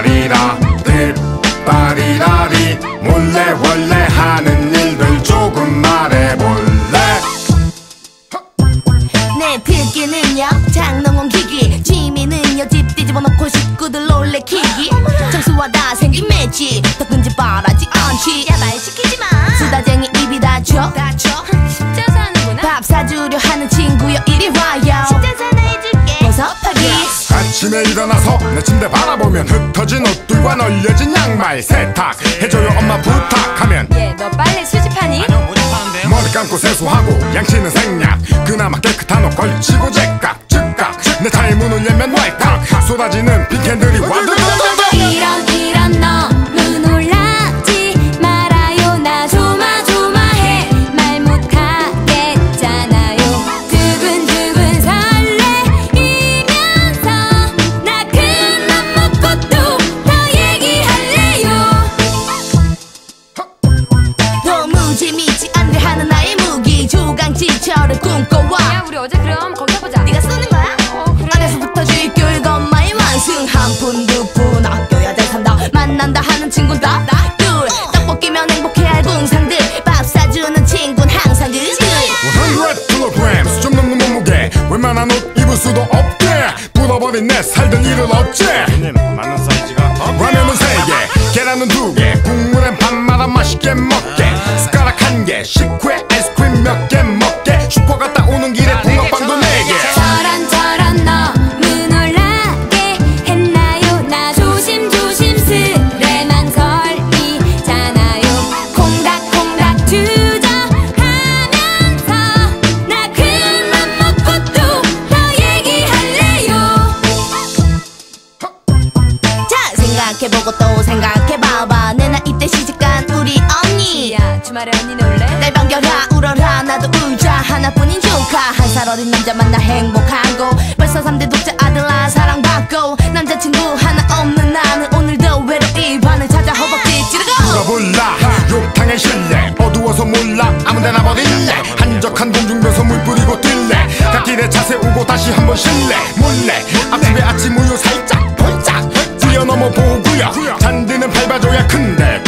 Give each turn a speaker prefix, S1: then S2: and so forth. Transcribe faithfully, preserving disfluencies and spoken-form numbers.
S1: 뒷다리라 뒷다리라리 몰래 원래 하는 일들 조금 말해볼래.
S2: 내 필기는요 장롱 기기, 취미는요 집 뒤집어놓고 식구들 놀래키기. 정수와 다 생긴 매치 더 끈질바라지 않지. 야 말 시키지마. 수다쟁이 입이 다쳐 십자수 하는구나. 밥 사주려 하는 친구여 이리 와요. 십자수 하나 해줄게. 버섯하기.
S1: 아침에 일어나서 내 침대 바라보면 흩어진 옷들과 널려진 양말 세탁 해줘요 엄마 부탁하면
S2: 얘 너 빨래 수집하니?
S3: 아니요 모집하는데요.
S1: 머리 감고 세수하고 양치는 생략 그나마 깨끗한 옷 걸치고 제깍 즉각 내 차의 문을 열면 왈칵 쏟아지는 빅캔들이 와드드드드.
S2: 이런 이런 너무 놀라지 말아요. 나 조마조마해 말 못하겠잖아요. 두근두근 설레이면서 나 그만 먹고 또 더 얘기할래요. 도무지 믿지 안 돼 하는 나의 무기 조강지처럼 꿈꿔와.
S4: 야 우리 어제 그럼 거기서 보자.
S2: 네가 쏘는 거야?
S4: 어 그래.
S2: 안에서부터 쥐교육 엄마의 완승. 한 푼 두 푼 아껴야 될 산다. 만난다 하는 친구는 딱둘 떡볶이면 행복해할 궁상들. 밥 사주는 친구는 항상 그들.
S1: 백 킬로그램 수좀 넘는 몸무게 웬만한 옷 입을 수도 없게 묻어버린 내 살들 일을 어째.
S3: 형님 맞는 사이즈가
S1: 라면은 세개 계란은 두개 국물엔 밥 말아 맛있게 먹게 숟가락 한개 식후에 아이스크림 몇 개 먹게 슈퍼 갔다 오는 길에 붕어빵도 네개.
S2: 저런 저런 너무 놀라게 했나요. 나 조심조심 스레만 걸리잖아요. 콩닥콩닥 주저하면서 나 그만 먹고 또 더 얘기할래요. 자 생각해보고 또 생각해봐봐. 내 나이 때 시집간 우리 언니.
S4: 야 주말에 언니 놀래?
S2: 날 반겨라 울어라 나도 울자. 하나뿐인 조카 한 살 어린 남자 만나 행복하고 벌써 삼 대 독자 아들아 사랑받고 남자친구 하나 없는 나는 오늘도 외로이 반을 찾아 허벅지 찌르고.
S1: 누가 몰라 욕탕에 실래 어두워서 몰라 아무데나 버릴래 한적한 공중변서 물 뿌리고 뛸래 갓길에 차 세우고 다시 한번 실래 몰래 앞집에 아침 우유 살짝 홀짝 뛰어넘어 보고요 잔디는 밟아줘야 큰데